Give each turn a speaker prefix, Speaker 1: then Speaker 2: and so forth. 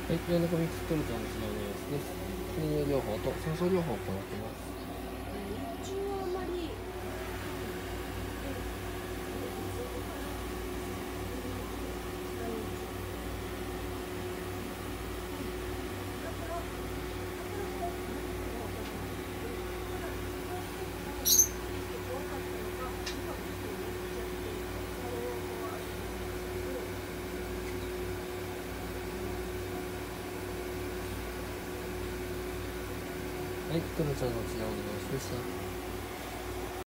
Speaker 1: はい、ヨネコミックストルちゃんの治療の様子です。水療法と酸素療法を行っています。
Speaker 2: 日中はあまり
Speaker 1: はい、トルちゃんの治療の様子でした。